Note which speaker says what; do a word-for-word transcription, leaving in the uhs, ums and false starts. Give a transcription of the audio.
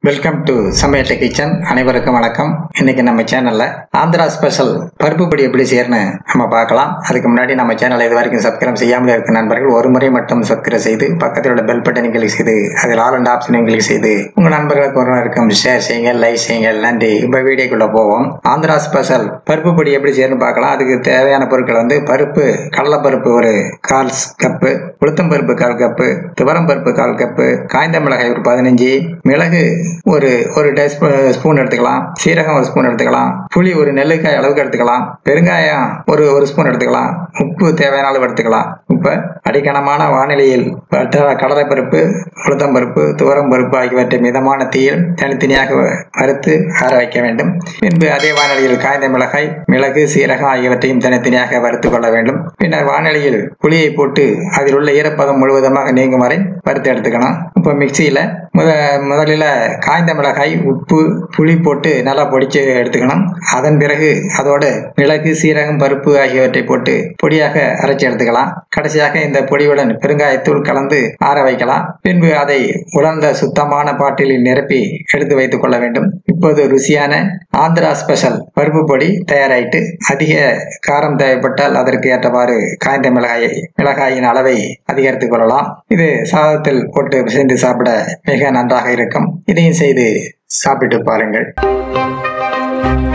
Speaker 1: Welcome to சமையல் kitchen. அனைவருக்கும் வணக்கம். இன்னைக்கு நம்ம சேனல்ல ஆந்திரா ஸ்பெஷல் பருப்பு பொடி எப்படி செய்யறன்னு நம்ம பார்க்கலாம். அதுக்கு முன்னாடி நம்ம சேனலை இது வரைக்கும் சப்ஸ்கிரைப் செய்யாமல் இருக்க நண்பர்கள் ஒரு முறை மட்டும் சப்ஸ்கிரைப் செய்து பக்கத்தில் உள்ள பெல் பட்டனை கிளிக் செய்து அதில் ஆல் அண்ட் ஆப்ஷனை கிளிக் செய்து உங்க நண்பர்களுக்கு ஒருவருக்கும் ஷேர் செய்யுங்க, லைக் செய்யுங்க. நன்றி. இப்போ வீடியோக்குள்ள போவோம். ஆந்திரா ஸ்பெஷல் பருப்பு பொடி எப்படி செய்யறன்னு பார்க்கலாம். அதுக்கு தேவையான பொருட்கள் வந்து பருப்பு, கடலைப்பருப்பு ஒரு கால் கப்பு, உளுத்தம் பருப்பு கால் கப்பு, துவரம் பருப்பு கால் கப்பு, காய்ந்த மிளகாய் ஒரு பதினஞ்சு, மிளகு ஒரு ஒரு ஸ்பூன் எடுத்துக்கலாம், சீரகம் ஒரு ஸ்பூன் எடுத்துக்கலாம், புளி ஒரு நெல்லிக்காய் அளவுக்கு எடுத்துக்கலாம், பெருங்காயம் ஒரு ஒரு ஸ்பூன் எடுத்துக்கலாம், உப்பு தேவையான அளவு எடுத்துக்கலாம். இப்ப அடிக்கணமான வானிலையில் கடலைப்பருப்பு, உளுத்தம் பருப்பு, துவரம் பருப்பு ஆகியவற்றை மிதமான தீயில் தனித்தனியாக வறுத்து ஆற வைக்க வேண்டும். பின்பு அதே வானிலையில் காய்ந்த மிளகாய், மிளகு, சீரகம் ஆகியவற்றையும் தனித்தனியாக வறுத்துக் கொள்ள வேண்டும். பின்னர் வானிலையில் புளியை போட்டு அதில் உள்ள ஈரப்பதம் முழுவதுமாக நீங்கும் வரை வறுத்து எடுத்துக்கணும். இப்போ மிக்சியில முத முதலில் காய்ந்த மிளகாய், உப்பு, புளி போட்டு நல்லா பொடிச்சு எடுத்துக்கணும். அதன் பிறகு அதோடு மிளகு, சீரகம், பருப்பு ஆகியவற்றை போட்டு பொடியாக அரைச்சி எடுத்துக்கலாம். கடைசியாக இந்த பொடியுடன் பெருங்காயத்தூள் கலந்து ஆற வைக்கலாம். பின்பு அதை உலர்ந்த சுத்தமான பாட்டிலில் நிரப்பி எடுத்து வைத்துக் கொள்ள வேண்டும். இப்போது ருசியான ஆந்திரா ஸ்பெஷல் பருப்பு பொடி தயாராயிட்டு. அதிக காரம் தேவைப்பட்டால் அதற்கு ஏற்றவாறு காய்ந்த மிளகாயை மிளகாயின் அளவை அதிகரித்துக் கொள்ளலாம். இது சாதத்தில் போட்டு பிசைந்து சாப்பிட மிக நன்றாக இருக்கும். இதையும் செய்து சாப்பிட்டு பாருங்கள்.